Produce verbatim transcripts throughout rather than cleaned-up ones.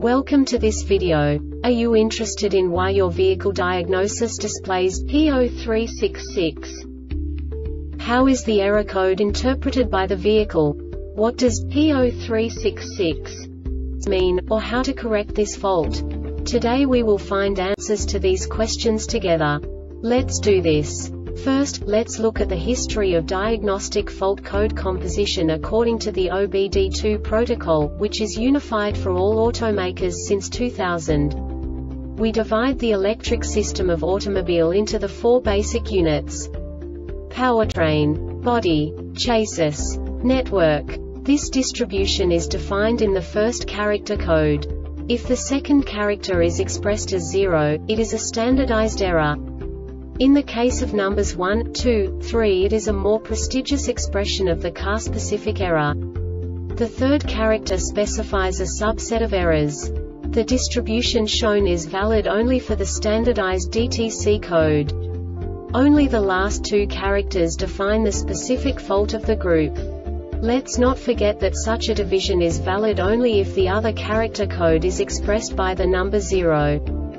Welcome to this video. Are you interested in why your vehicle diagnosis displays P zero three six six? How is the error code interpreted by the vehicle? What does P zero three six six mean, or how to correct this fault? Today we will find answers to these questions together. Let's do this. First, let's look at the history of diagnostic fault code composition according to the O B D two protocol, which is unified for all automakers since two thousand. We divide the electric system of automobile into the four basic units: powertrain, body, chassis, network. This distribution is defined in the first character code. If the second character is expressed as zero, it is a standardized error. In the case of numbers one, two, three, it is a more prestigious expression of the car-specific error. The third character specifies a subset of errors. The distribution shown is valid only for the standardized D T C code. Only the last two characters define the specific fault of the group. Let's not forget that such a division is valid only if the other character code is expressed by the number zero.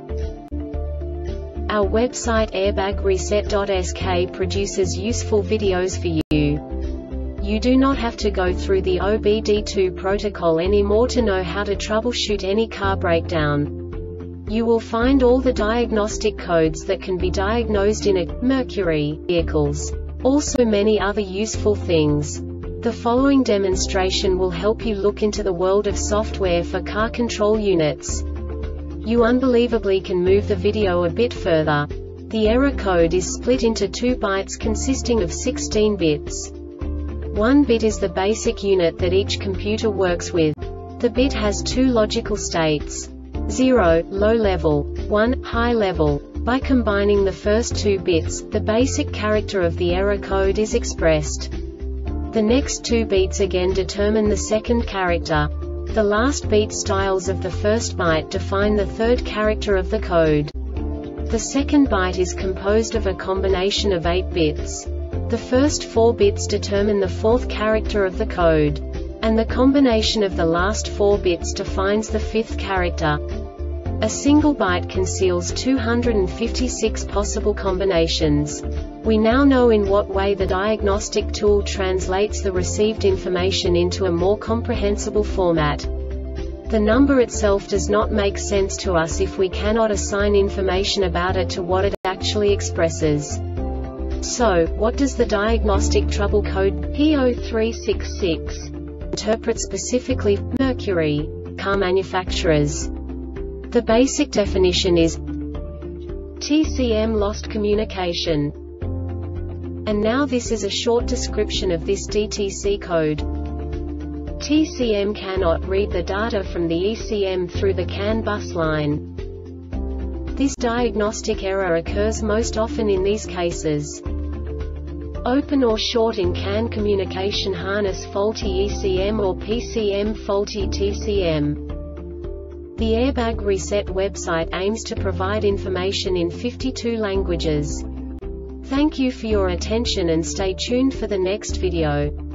Our website airbag reset dot S K produces useful videos for you. You do not have to go through the O B D two protocol anymore to know how to troubleshoot any car breakdown. You will find all the diagnostic codes that can be diagnosed in a Mercury vehicles. Also many other useful things. The following demonstration will help you look into the world of software for car control units. You unbelievably can move the video a bit further. The error code is split into two bytes consisting of sixteen bits. One bit is the basic unit that each computer works with. The bit has two logical states: zero, low level, one, high level. By combining the first two bits, the basic character of the error code is expressed. The next two beats again determine the second character. The last beat styles of the first byte define the third character of the code. The second byte is composed of a combination of eight bits. The first four bits determine the fourth character of the code. And the combination of the last four bits defines the fifth character. A single byte conceals two hundred fifty-six possible combinations. We now know in what way the diagnostic tool translates the received information into a more comprehensible format. The number itself does not make sense to us if we cannot assign information about it to what it actually expresses. So, what does the diagnostic trouble code P zero three six six interpret specifically for Mercury car manufacturers? The basic definition is T C M lost communication. And now this is a short description of this D T C code. T C M cannot read the data from the E C M through the C A N bus line. This diagnostic error occurs most often in these cases: open or short in C A N communication harness, faulty E C M or P C M, faulty T C M. The Airbag Reset website aims to provide information in fifty-two languages. Thank you for your attention and stay tuned for the next video.